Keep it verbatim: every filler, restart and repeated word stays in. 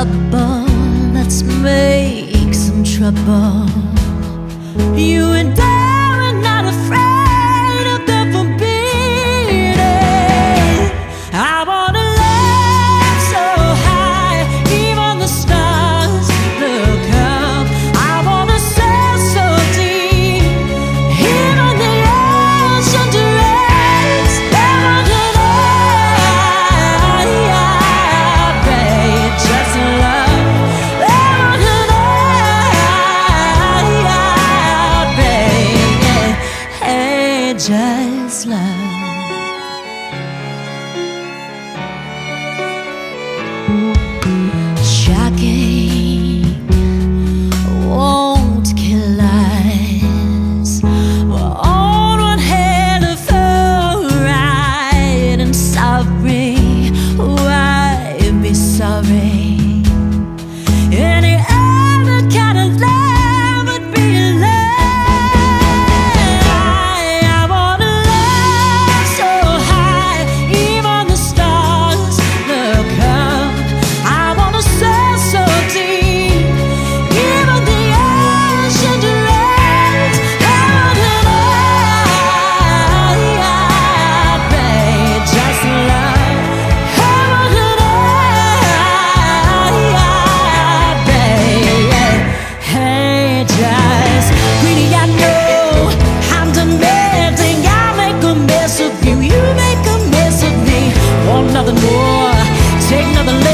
trouble, let's make some trouble. You and I are not afraid of the forbidden. I wanna love so high, even the stars look up. I wanna sail so deep, even the ocean dreams. I wanna know, babe, just love. I wanna know, babe, hey, just love. Shocking won't kill us. We're on one hell of a ride, and sorry, why be sorry? Any other kind of love would be love. I wanna love so high, even the stars look up. I wanna sail so deep, even the ocean dreams. I wanna know, babe, just love. I wanna know, babe, hey, just greedy. I know I'm demanding. I make a mess of you, you make a mess of me. Want nothing more, take nothing